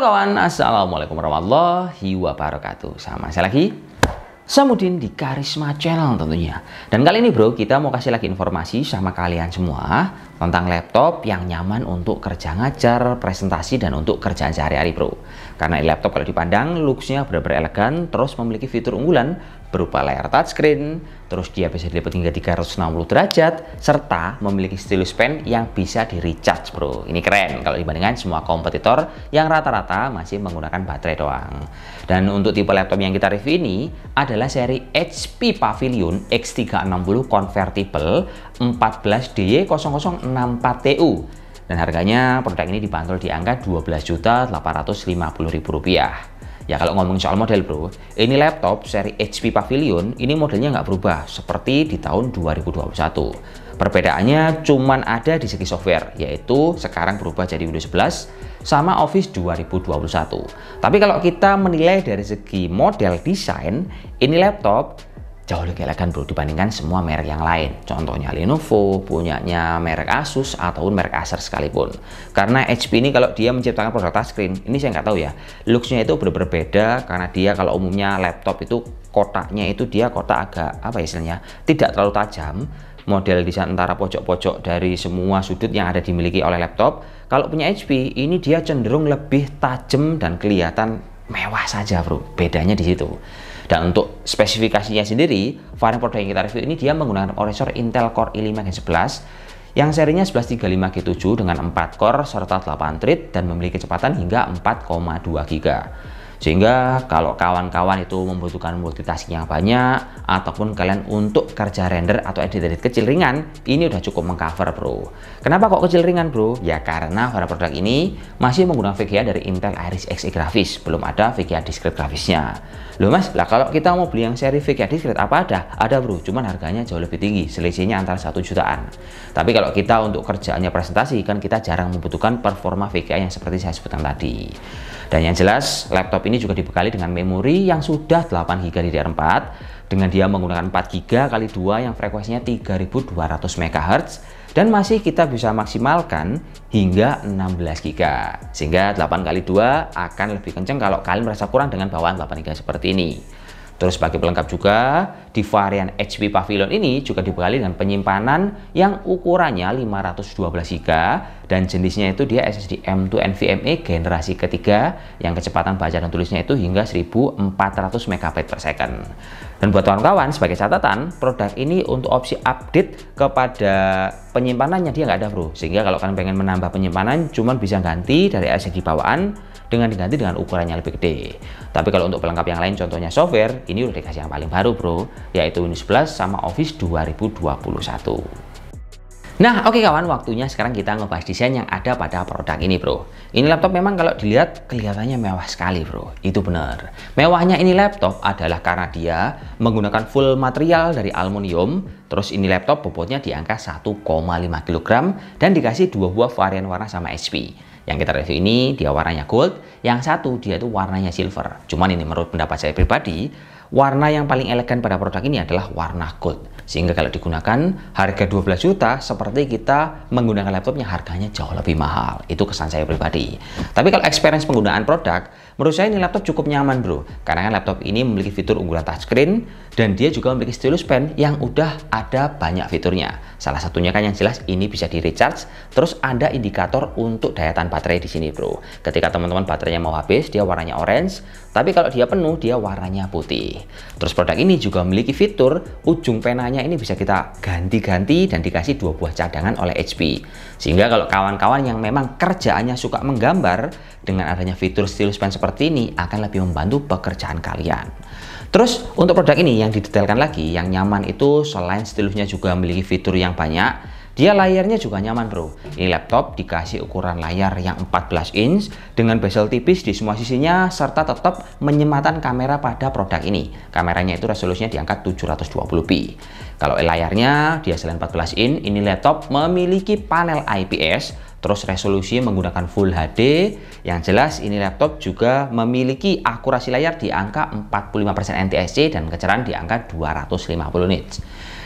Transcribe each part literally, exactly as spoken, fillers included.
kawan, assalamualaikum warahmatullahi wabarakatuh. Sama saya lagi, Samudin di Karisma Channel tentunya. Dan kali ini bro, kita mau kasih lagi informasi sama kalian semua tentang laptop yang nyaman untuk kerja ngajar, presentasi, dan untuk kerjaan sehari-hari bro. Karena ini laptop kalau dipandang, looks-nya benar-benar elegan, terus memiliki fitur unggulan berupa layar touchscreen, terus dia bisa dilipat hingga tiga ratus enam puluh derajat, serta memiliki stylus pen yang bisa di recharge bro. Ini keren kalau dibandingkan semua kompetitor yang rata-rata masih menggunakan baterai doang. Dan untuk tipe laptop yang kita review ini adalah seri H P Pavilion X tiga enam nol Convertible empat belas D Y nol nol enam empat T U. Dan harganya produk ini dibanderol di angka dua belas juta delapan ratus lima puluh ribu rupiah. Ya kalau ngomongin soal model bro, ini laptop seri H P Pavilion ini modelnya nggak berubah seperti di tahun dua ribu dua puluh satu. Perbedaannya cuman ada di segi software, yaitu sekarang berubah jadi Windows sebelas sama Office dua ribu dua puluh satu. Tapi kalau kita menilai dari segi model desain, ini laptop jauh lebih elegan bro dibandingkan semua merek yang lain. Contohnya Lenovo, punyanya merek Asus, ataupun merek Acer sekalipun. Karena H P ini kalau dia menciptakan produk touchscreen, ini saya nggak tahu ya, looksnya itu benar-benar beda. Karena dia kalau umumnya laptop itu kotaknya itu dia kotak agak apa ya istilahnya, tidak terlalu tajam. Model desain antara pojok-pojok dari semua sudut yang ada dimiliki oleh laptop. Kalau punya H P, ini dia cenderung lebih tajam dan kelihatan mewah saja bro. Bedanya di situ. Dan untuk spesifikasinya sendiri, varian produk yang kita review ini dia menggunakan prosesor Intel Core i lima Gen sebelas yang serinya sebelas tiga puluh lima G tujuh dengan empat core serta delapan thread dan memiliki kecepatan hingga empat koma dua gigabyte. Sehingga kalau kawan-kawan itu membutuhkan multitasking yang banyak ataupun kalian untuk kerja render atau edit-edit kecil ringan, ini udah cukup mengcover bro. Kenapa kok kecil ringan bro? Ya karena pada produk ini masih menggunakan V G A dari Intel Iris Xe grafis, belum ada V G A discrete grafisnya. Loh mas, lah kalau kita mau beli yang seri V G A discrete apa ada? Ada bro, cuman harganya jauh lebih tinggi, selisihnya antara satu jutaan. Tapi kalau kita untuk kerjaannya presentasi kan kita jarang membutuhkan performa V G A yang seperti saya sebutkan tadi. Dan yang jelas laptop ini juga dibekali dengan memori yang sudah delapan giga D D R empat dengan dia menggunakan empat giga kali dua yang frekuensinya tiga ribu dua ratus megahertz dan masih kita bisa maksimalkan hingga enam belas giga, sehingga delapan kali dua akan lebih kenceng kalau kalian merasa kurang dengan bawaan delapan giga seperti ini. Terus sebagai pelengkap juga, di varian H P Pavilion ini juga dibekali dengan penyimpanan yang ukurannya lima ratus dua belas giga dan jenisnya itu dia S S D M dua NVMe generasi ketiga yang kecepatan baca dan tulisnya itu hingga seribu empat ratus megabyte per second. Dan buat kawan-kawan sebagai catatan, produk ini untuk opsi update kepada penyimpanannya dia nggak ada bro. Sehingga kalau kalian pengen menambah penyimpanan, cuman bisa ganti dari S S D bawaan dengan diganti dengan ukurannya lebih gede. Tapi kalau untuk pelengkap yang lain contohnya software, ini udah dikasih yang paling baru bro, yaitu Windows sebelas sama Office dua ribu dua puluh satu. Nah oke okay, kawan, waktunya sekarang kita ngebahas desain yang ada pada produk ini bro. Ini laptop memang kalau dilihat kelihatannya mewah sekali bro, itu benar. Mewahnya ini laptop adalah karena dia menggunakan full material dari aluminium. Terus ini laptop bobotnya di angka satu koma lima kilogram dan dikasih dua buah varian warna sama H P. Yang kita review ini dia warnanya gold, yang satu dia itu warnanya silver. Cuman ini menurut pendapat saya pribadi, warna yang paling elegan pada produk ini adalah warna gold. Sehingga kalau digunakan harga dua belas juta seperti kita menggunakan laptop yang harganya jauh lebih mahal. Itu kesan saya pribadi. Tapi kalau experience penggunaan produk, menurut saya ini laptop cukup nyaman bro. Karena kan laptop ini memiliki fitur unggulan touchscreen dan dia juga memiliki stylus pen yang udah ada banyak fiturnya. Salah satunya kan yang jelas ini bisa di recharge, terus ada indikator untuk daya tahan baterai di sini bro. Ketika teman-teman baterainya mau habis, dia warnanya orange, tapi kalau dia penuh dia warnanya putih. Terus produk ini juga memiliki fitur ujung penanya ini bisa kita ganti-ganti dan dikasih dua buah cadangan oleh H P. Sehingga kalau kawan-kawan yang memang kerjaannya suka menggambar, dengan adanya fitur stylus pen seperti ini akan lebih membantu pekerjaan kalian. Terus untuk produk ini yang didetailkan lagi, yang nyaman itu selain stilusnya juga memiliki fitur yang banyak, dia layarnya juga nyaman bro. Ini laptop dikasih ukuran layar yang empat belas inch dengan bezel tipis di semua sisinya serta tetap menyematan kamera pada produk ini. Kameranya itu resolusinya di angka tujuh ratus dua puluh p. Kalau layarnya dia selain empat belas inch, ini laptop memiliki panel I P S, terus resolusi menggunakan Full H D. Yang jelas ini laptop juga memiliki akurasi layar di angka empat puluh lima persen N T S C dan kecerahan di angka dua ratus lima puluh nits.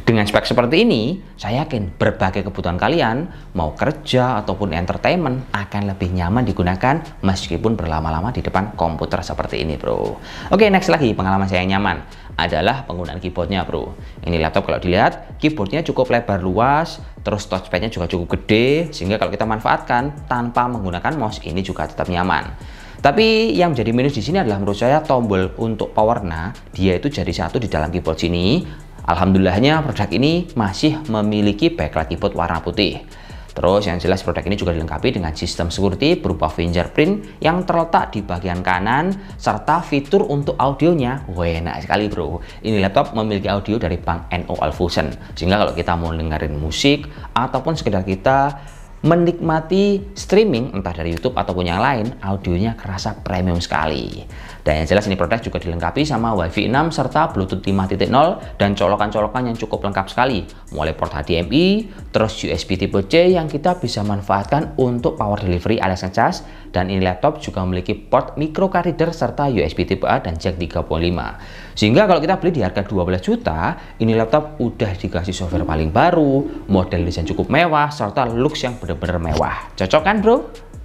Dengan spek seperti ini, saya yakin berbagai kebutuhan kalian, mau kerja ataupun entertainment, akan lebih nyaman digunakan meskipun berlama-lama di depan komputer seperti ini, bro. Oke, next lagi pengalaman saya yang nyaman adalah penggunaan keyboardnya, bro. Ini laptop kalau dilihat, keyboardnya cukup lebar luas, terus touchpadnya juga cukup gede, sehingga kalau kita manfaatkan tanpa menggunakan mouse, ini juga tetap nyaman. Tapi yang menjadi minus di sini adalah menurut saya tombol untuk powernya, dia itu jadi satu di dalam keyboard sini. Alhamdulillahnya produk ini masih memiliki backlight keyboard warna putih. Terus yang jelas produk ini juga dilengkapi dengan sistem security berupa fingerprint yang terletak di bagian kanan serta fitur untuk audionya. Wah, enak sekali, bro. Ini laptop memiliki audio dari Bang N O Fusion, sehingga kalau kita mau dengerin musik ataupun sekedar kita menikmati streaming entah dari YouTube ataupun yang lain, audionya kerasa premium sekali. Dan yang jelas ini produk juga dilengkapi sama WiFi enam serta Bluetooth lima titik nol dan colokan-colokan yang cukup lengkap sekali, mulai port H D M I, terus U S B tipe C yang kita bisa manfaatkan untuk power delivery alias ngecas, dan ini laptop juga memiliki port micro card reader serta U S B tipe A dan jack tiga koma lima. Sehingga kalau kita beli di harga dua belas juta, ini laptop udah dikasih software paling baru, model desain cukup mewah serta looks yang benar-benar mewah. Cocok kan, bro?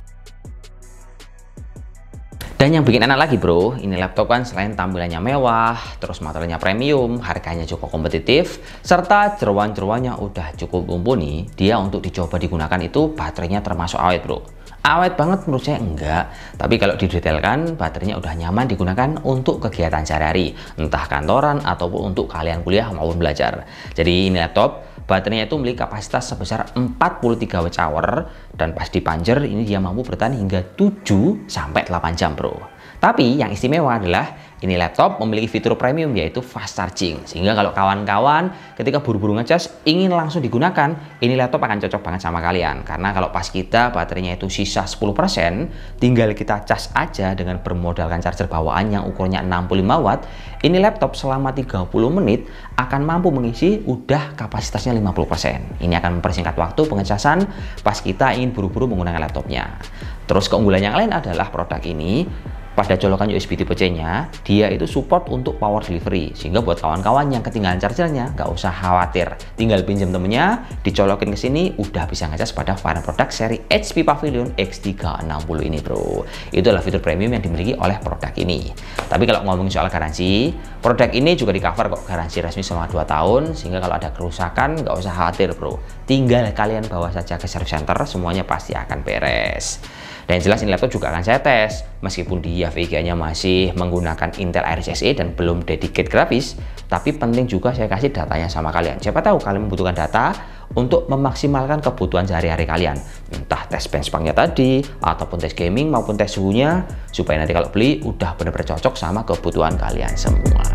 Dan yang bikin enak lagi, bro, ini laptop kan selain tampilannya mewah, terus materialnya premium, harganya cukup kompetitif, serta jeroan-jeroannya udah cukup mumpuni, dia untuk dicoba digunakan itu baterainya termasuk awet, bro. Awet banget menurut saya enggak, tapi kalau didetailkan baterainya udah nyaman digunakan untuk kegiatan sehari-hari, entah kantoran ataupun untuk kalian kuliah maupun belajar. Jadi ini laptop baterainya itu memiliki kapasitas sebesar empat puluh tiga watt hour, dan pas dipanjer ini dia mampu bertahan hingga tujuh sampai delapan jam, bro. Tapi yang istimewa adalah ini laptop memiliki fitur premium yaitu fast charging, sehingga kalau kawan-kawan ketika buru-buru ngecas ingin langsung digunakan, ini laptop akan cocok banget sama kalian. Karena kalau pas kita baterainya itu sisa sepuluh persen, tinggal kita cas aja dengan bermodalkan charger bawaan yang ukurannya enam puluh lima watt, ini laptop selama tiga puluh menit akan mampu mengisi udah kapasitasnya lima puluh persen. Ini akan mempersingkat waktu pengecasan pas kita ingin buru-buru menggunakan laptopnya. Terus keunggulan yang lain adalah produk ini pada colokan U S B tipe C-nya, dia itu support untuk power delivery, sehingga buat kawan-kawan yang ketinggalan chargernya nggak usah khawatir, tinggal pinjam temennya, dicolokin ke sini, udah bisa ngecas pada varian produk seri H P Pavilion X tiga enam puluh ini, bro. Itu adalah fitur premium yang dimiliki oleh produk ini. Tapi kalau ngomongin soal garansi, produk ini juga di cover kok garansi resmi selama dua tahun, sehingga kalau ada kerusakan nggak usah khawatir, bro. Tinggal kalian bawa saja ke service center, semuanya pasti akan beres. Dan jelas ini laptop juga akan saya tes, meskipun dia V G A-nya masih menggunakan Intel Iris Xe dan belum dedicated grafis, tapi penting juga saya kasih datanya sama kalian. Siapa tahu kalian membutuhkan data untuk memaksimalkan kebutuhan sehari-hari kalian, entah tes benchmarknya tadi, ataupun tes gaming maupun tes suhunya, supaya nanti kalau beli udah benar-benar cocok sama kebutuhan kalian semua.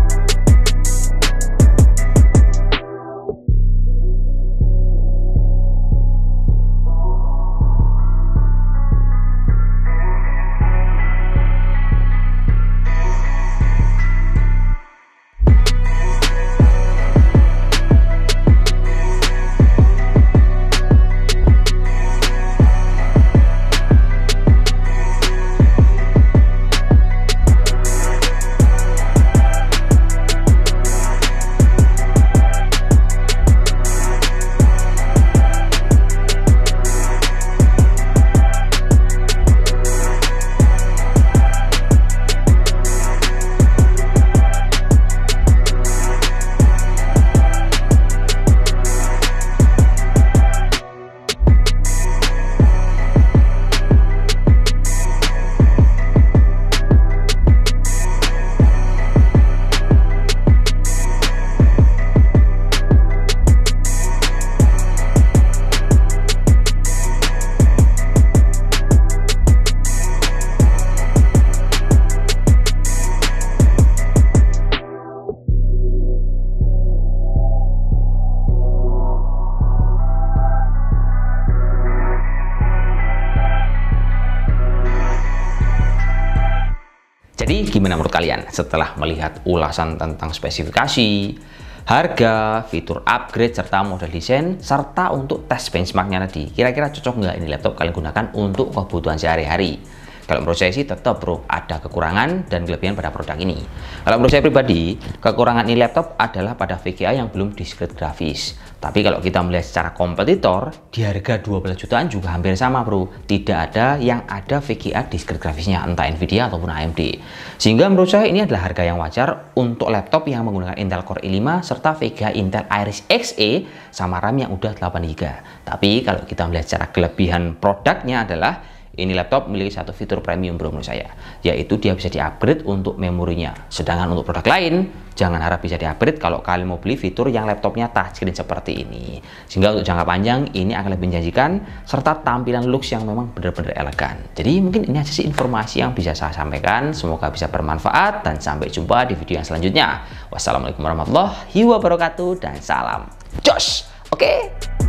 Jadi gimana menurut kalian setelah melihat ulasan tentang spesifikasi, harga, fitur upgrade, serta model desain, serta untuk tes benchmarknya tadi, kira-kira cocok nggak ini laptop kalian gunakan untuk kebutuhan sehari-hari? Kalau menurut saya sih tetap bro, ada kekurangan dan kelebihan pada produk ini. Kalau menurut saya pribadi, kekurangan ini laptop adalah pada V G A yang belum discrete grafis. Tapi kalau kita melihat secara kompetitor, di harga dua belas jutaan juga hampir sama bro. Tidak ada yang ada V G A discrete grafisnya, entah Nvidia ataupun A M D. Sehingga menurut saya ini adalah harga yang wajar untuk laptop yang menggunakan Intel Core i lima serta V G A Intel Iris Xe sama RAM yang udah delapan giga. Tapi kalau kita melihat secara kelebihan produknya adalah ini laptop memiliki satu fitur premium bro menurut saya, yaitu dia bisa di-upgrade untuk memorinya. Sedangkan untuk produk lain, jangan harap bisa di-upgrade kalau kalian mau beli fitur yang laptopnya touchscreen seperti ini. Sehingga untuk jangka panjang ini akan lebih menjanjikan, serta tampilan looks yang memang benar-benar elegan. Jadi mungkin ini aja sih informasi yang bisa saya sampaikan. Semoga bisa bermanfaat dan sampai jumpa di video yang selanjutnya. Wassalamualaikum warahmatullahi wabarakatuh dan salam jos. Oke? Okay?